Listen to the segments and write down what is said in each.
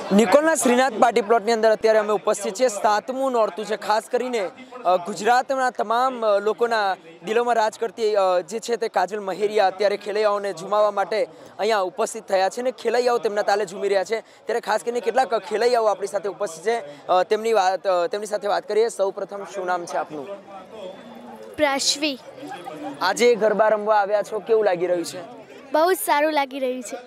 નિકોલના Shrinath party પ્લોટની અંદર અત્યારે અમે ઉપસ્થિત છીએ। 7મું નોરતું છે। ખાસ કરીને ગુજરાતના તમામ લોકોના દિલોમાં રાજ કરતી જે છે તે કાજલ મહેરિયા અત્યારે ખેલૈયાઓને ઝુમાવવા માટે અહીંયા ઉપસ્થિત થયા છે ને ખેલૈયાઓ તેમના તાલે ઝૂમી રહ્યા છે। ત્યારે ખાસ કરીને કેટલાક ખેલૈયાઓ આપણી સાથે ઉપસ્થિત છે। તેમની સાથે વાત કરીએ। સૌપ્રથમ શું નામ છે આપનું? પ્રાશ્વી। આજે ગરબા રમવા આવ્યા છો, કેવું લાગી રહ્યું છે? બહુ જ સારું લાગી રહ્યું છે।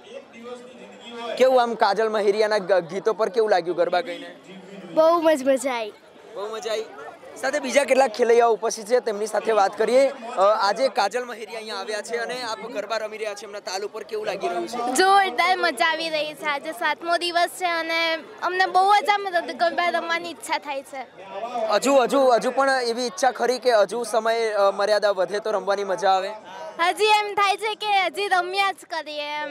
કેવું આમ કાજલ મહેરિયાના ગીતો પર કેવું લાગ્યું ગરબા ગાઈને? બહુ મજા આવી। બહુ મજા આવી। સાથે બીજા કેટલાક ખેલૈયાઓ ઉપસ્થિત છે, તેમની સાથે વાત કરીએ। આજે કાજલ મહેરિયા અહીંયા આવ્યા છે અને આપ ગરબા રમી રહ્યા છે, એમના તાલ ઉપર કેવું લાગી રહ્યું છે? જોરદાર મજા આવી રહી છે। આજે 7મો દિવસ છે અને અમને બહુ જ આમ ગરબા રમવાની ઈચ્છા થાય છે। હજુ પણ એવી ઈચ્છા ખરી કે હજુ સમય મર્યાદા વધે તો રમવાની મજા આવે? હજી એમ થાય છે કે હજી રમ્યા જ કરીએ એમ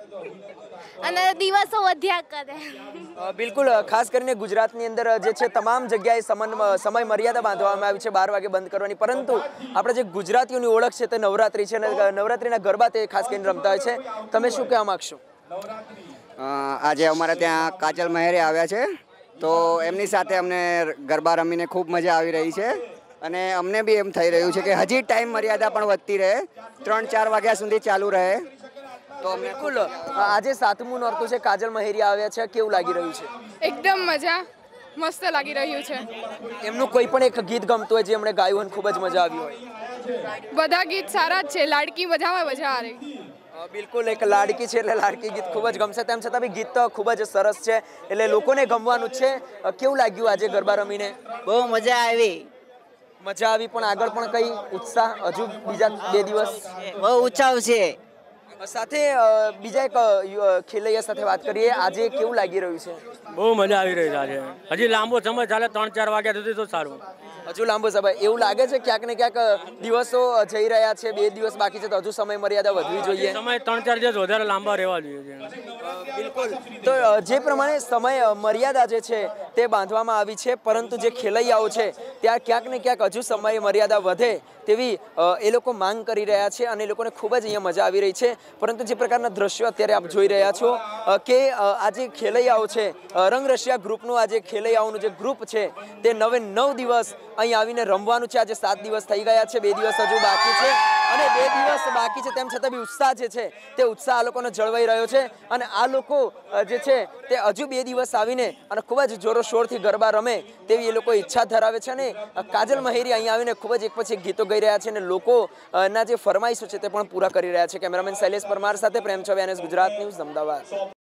અને દિવસો વધ્યા કરે। બિલકુલ। ખાસ કરીને ગુજરાતની અંદર જે છે તમામ જગ્યાએ સમય મર્યાદા બાંધવામાં આવી છે, 12 વાગે બંધ કરવાની, પરંતુ આપણે જે ગુજરાતીઓની ઓળખ છે તે નવરાત્રી છે અને નવરાત્રીના ગરબા તે ખાસ કરીને રમતા હોય છે। તમે શું કહેવા માગશો? આજે અમારે ત્યાં કાજલ મહેરિયા આવ્યા છે, તો એમની સાથે અમને ગરબા રમીને ખૂબ મજા આવી રહી છે અને અમને બી એમ થઈ રહ્યું છે કે હજી ટાઈમ મર્યાદા પણ વધતી રહે, 3-4 વાગ્યા સુધી ચાલુ રહે। તો બિલકુલ। આજે 7મું નોરતું છે, કાજલ મહેરિયા આવ્યા છે, કેવું લાગી રહ્યું છે? એકદમ મજા, મસ્ત લાગી રહ્યું છે। એમનું કોઈ પણ એક ગીત ગમતું હોય જે એમણે ગાયું હોય ખૂબ જ મજા આવી હોય? બધા ગીત સારા જ છે। લાડકી બજામાં મજા આ રહી। બિલકુલ। એક લાડકી છે એટલે લાડકી ગીત ખૂબ જ ગમશે, તેમ છતાં બી ગીત તો ખૂબ જ સરસ છે એટલે લોકોને ગમવાનું જ છે। કેવું લાગ્યું આજે ગરબા રમીને? બહુ મજા આવી। મજા આવી, પણ આગળ પણ કઈ ઉત્સાહ? હજુ બીજા 2 દિવસ બહુ ઉત્સાહ છે। સાથે બીજા એક ખેલૈયા સાથે વાત કરીએ। આજે કેવું લાગી રહ્યું છે? બહુ મજા આવી રહી છે આજે। હજી લાંબો સમય ચાલે, 3-4 વાગ્યા સુધી તો સારું। હજુ લાંબો સમય એવું લાગે છે ક્યાંક ને ક્યાંક દિવસો જઈ રહ્યા છે, 2 દિવસ બાકી છે, તો હજુ સમય મર્યાદા વધવી જોઈએ? સમય 3-4 દિવસ વધારે લાંબા રહેવા જોઈએ। બિલકુલ। તો જે પ્રમાણે સમય મર્યાદા જે છે તે બાંધવામાં આવી છે, પરંતુ જે ખેલૈયાઓ છે ત્યાં ક્યાંક ને ક્યાંક હજુ સમય મર્યાદા વધે તેવી એ લોકો માંગ કરી રહ્યા છે અને એ લોકોને ખૂબ જ અહીંયા મજા આવી રહી છે। પરંતુ જે પ્રકારના દ્રશ્યો અત્યારે આપ જોઈ રહ્યા છો કે આ જે ખેલૈયાઓ છે, રંગરસિયા ગ્રુપનું આ જે ખેલૈયાઓનું જે ગ્રુપ છે તે 9 દિવસ અહીં આવીને રમવાનું છે। આજે 7 દિવસ થઈ ગયા છે, 2 દિવસ હજુ બાકી છે અને 2 દિવસ બાકી છે, તેમ છતાં બી ઉત્સાહ જે છે તે ઉત્સાહ આ લોકોને જળવાઈ રહ્યો છે અને આ લોકો જે છે તે હજુ 2 દિવસ આવીને અને ખૂબ જ જોરોશોરથી ગરબા રમે તેવી એ લોકો ઈચ્છા ધરાવે છે અને કાજલ મહેરિયા અહીં આવીને ખૂબ જ એક પછી એક ગીતો ગાઈ રહ્યા છે અને લોકોના જે ફરમાઈશો છે તે પણ પૂરા કરી રહ્યા છે। કેમેરામેન શૈલેષ પરમાર સાથે પ્રેમ છવ્યા, ગુજરાત ન્યૂઝ, અમદાવાદ।